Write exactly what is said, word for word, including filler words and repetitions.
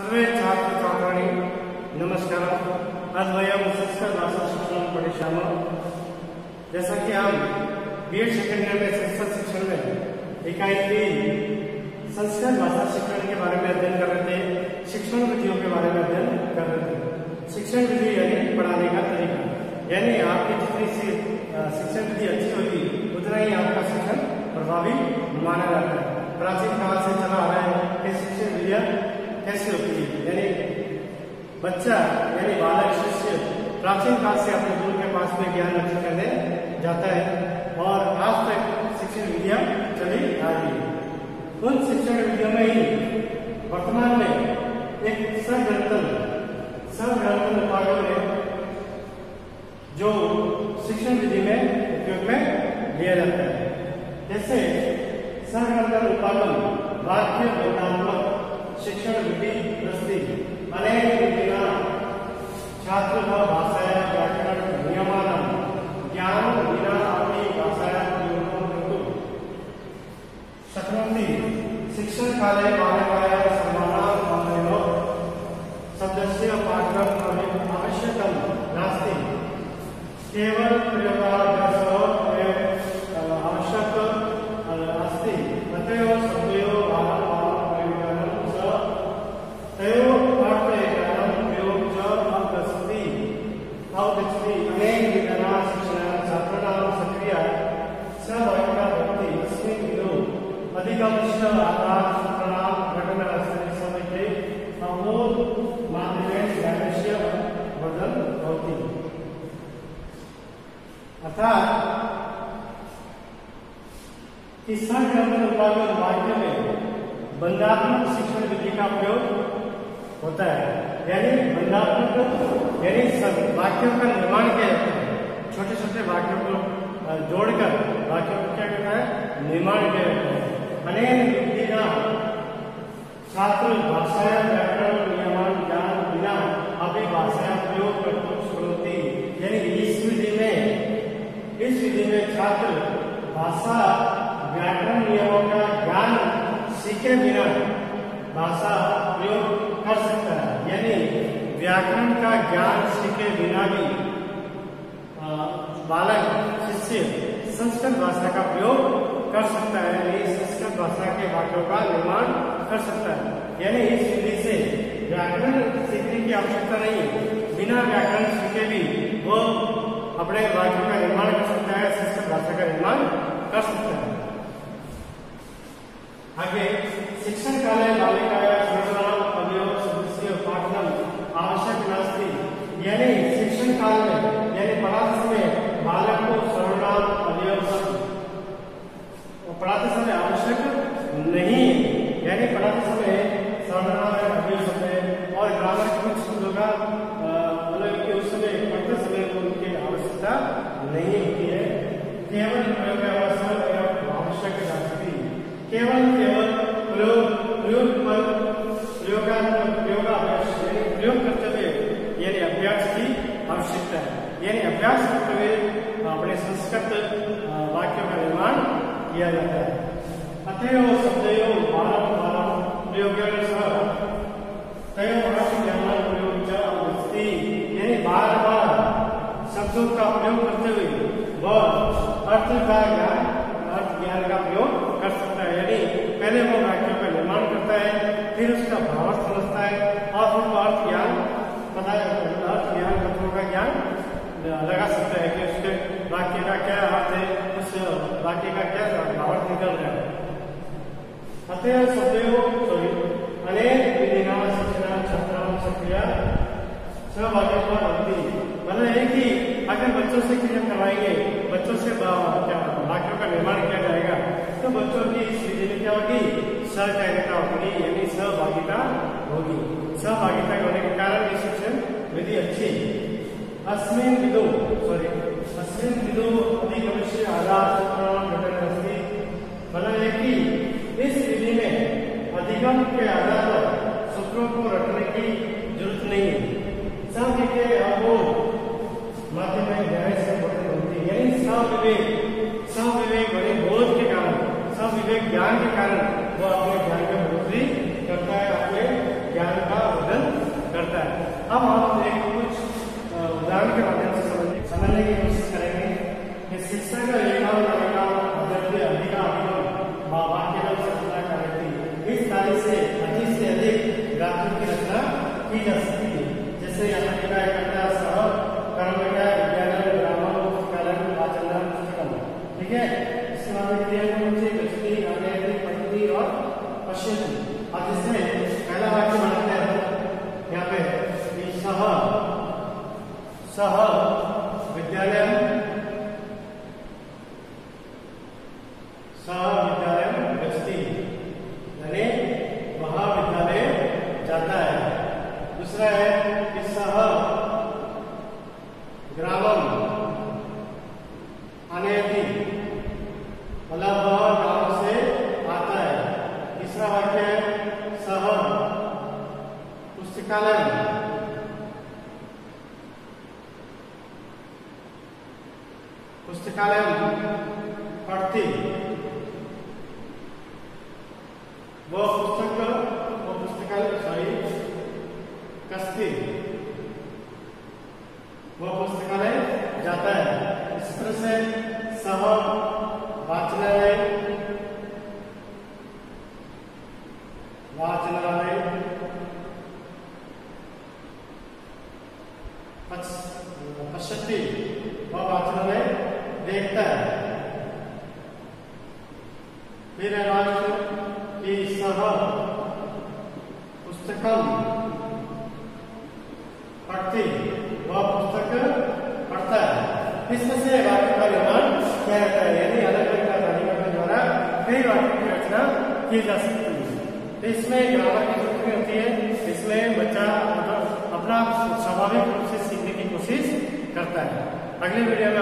सर्वे छात्र छात्राणी नमस्कार। आज वयम संस्कृत भाषा शिक्षण पठिष्यामः। जैसा कि हम बीएड सेकंड ईयर में संस्कृत शिक्षण में इकाई तीन संस्कृत भाषा शिक्षण के बारे में अध्ययन कर रहे थे, शिक्षण विधियों के बारे में अध्ययन कर रहे थे। शिक्षण विधि यानी पढ़ाने का तरीका, यानी आपकी जितनी सी शिक्षण विधि अच्छी होगी उतना ही आपका शिक्षण प्रभावी माना जाता है। प्राचीन काल से चला आ रहा है कि शिक्षण विधियां कैसे होती है, यानी बच्चा यानी बालक शिष्य प्राचीन काल से अपने गुरु के पास में ज्ञान अर्जित करने जाता है और आज तक शिक्षण विधियां चली आ रही है। उन शिक्षण विधियों में ही वर्तमान में एक सग्रंथन सग्रंथन उपायों ने जो शिक्षण विधि में उपयोग में लिया जाता है। जैसे सग्रंथन उपागम वाक्य बोधात्मक शिक्षण विधि प्रस्तुति अनेक विधिना छात्र भाषाया व्याकरण नियमानां ज्ञान विना अपनी भाषाया प्रयोगं कर्तुं शक्नोति। शिक्षण काले बालकाय सर्वानां भाषायोः शब्दस्य पाठनम् आवश्यकं नास्ति, केवल प्रयोगाभ्यासः आवश्यक अस्ति। अतएव शब्दयोः अनेक विधाना शिक्षण छात्राणां सक्रिया सहभागिता भवति। अस्मिन् विधौ अधिकांश आधार सूत्राणां घटनास्थले समये अमूल माध्यमेन ज्ञानस्य वर्धनं भवति। अर्थात इस सग्रंथन उपागम वाक्य में बंधात्मक शिक्षण विधि का प्रयोग होता है, यानी बंधात्मक यानी वाक्यों का निर्माण किया जाता है। छोटे छोटे वाक्यों को जोड़कर वाक्यों को क्या करता है, निर्माण किया जाता है। अनेक विधिना छात्र भाषाया व्याकरण नियमन ज्ञान बिना अभी भाषाया प्रयोग कर्तुं शक्नोति, यानी इस विधि में इस विधि में छात्र भाषा व्याकरण नियमों का ज्ञान सीखे बिना भाषा प्रयोग कर सकता है। यानी व्याकरण का ज्ञान सीखे बिना भी बालक शिष्य संस्कृत भाषा का प्रयोग कर सकता है, यानी संस्कृत भाषा के वाक्यों का निर्माण कर सकता है। यानी इस विधि से व्याकरण सीखने की आवश्यकता नहीं, बिना व्याकरण सीखे भी वो अपने वाक्यों का निर्माण कर सकता है, संस्कृत भाषा का निर्माण कर सकता है। आगे शिक्षण काले बालिकाया सर्वनाम अवयव शब्दस्य पाठनम् आवश्यक नास्ति, यानी शिक्षण काल में यानी पढ़ाते समय बालक को सर्वनाम अवयव शब्द पढ़ाते समय आवश्यक नहीं, यानी पढ़ाते समय सर्वनाम अवयव शब्द और ग्रामर के कुछ शब्दों का मतलब कि उस समय पढ़ते समय उनकी आवश्यकता नहीं होती है। केवल प्रयोग आवश्यक नास्ति, केवल केवल प्रयोग प्रयोग पर प्रयोगात्मक प्रयोगाभ्यास यानी प्रयोग करते हुए यानी अभ्यास की आवश्यकता है, यानी अभ्यास करते हुए अपने संस्कृत वाक्यों का निर्माण किया जाता है। अतएव शब्दयोः बारं बारं प्रयोगेण सह तयोः अर्थज्ञानं प्रयोग च अस्ति, यानी बार बार शब्दों का प्रयोग करते हुए वह अर्थ का ज्ञान अर्थ ज्ञान का प्रयोग कर सकता है। यानी पहले वो वाक्यों का निर्माण करता है, फिर उसका भावार्थ समझता है और फिर वो अर्थ ज्ञान पता अर्थ ज्ञान तत्वों का ज्ञान लगा सकता है कि उसके वाक्य का क्या अर्थ है, उस वाक्य का क्या भावार्थ निकल रहा है। अतएव शब्दयोः सॉरी अनेक विधिना शिक्षण छात्राणां सक्रिया सहभागिता भवति। मतलब है कि अगर बच्चों से क्रिया करवाएंगे, बच्चों से वाक्यों का निर्माण किया जाएगा तो बच्चों की इस विधि में क्या होगी, सहकारिता होगी, यानी सहभागिता होगी। सहभागिता होने के कारण ये शिक्षण विधि अच्छी है। अस्मिन् विधौ सॉरी अस्मिन् विधौ अधिगमस्य आधार सूत्राणां घटना अस्ति। मतलब है कि इस विधि में अधिगम के आधार पर सूत्रों को रखने की जरूरत नहीं है। सब के अबोध माध्यम में गहराई से वर्धन होती है, यानी सविवेक सविवेक बड़े बोध के कारण सविवेक ज्ञान के कारण वो अपने ज्ञान में बढ़ोतरी करता है, अपने ज्ञान का वाक्य की रचना की जा सकती है। जैसे यहाँ लिखा है कर्ता सह कर्मण्य विद्यालय ग्रामम पुस्तकालय वाचनालय पुस्तकम। ठीक है, इसके बाद में क्रिया में मुझे गच्छति आनयति पठति और पश्यति। अब इसमें पहला वाक्य बनाते हैं यहाँ पे कि सह सह विद्यालय सह विद्यालय गच्छति, यानी वह विद्यालय जाता है। दूसरा है कि सह ग्रामम आनयति, मतलब वह गांव से आता है। तीसरा वाक्य है सह पुस्तकालय पुस्तकालय पढ़ती, वो पुस्तक वो पुस्तकालय सॉरी कस्ती, वो पुस्तकालय जाता है। इस तरह से सह वाचनालय वाचनालय पश्यति, वह वाचनालय देखता है। फिर है वाक्य कि सह पुस्तकम पढ़ती, वह पुस्तक पढ़ता है। इसमें से वाक्य का निर्माण किया जाता है, यानी अलग अलग तालिका के द्वारा कई वाक्य की रचना की जा सकती है। तो इसमें ग्रामर की जरूरत होती है, इसमें बच्चा अपना स्वाभाविक रूप से सीखने की कोशिश करता है। अगले वीडियो में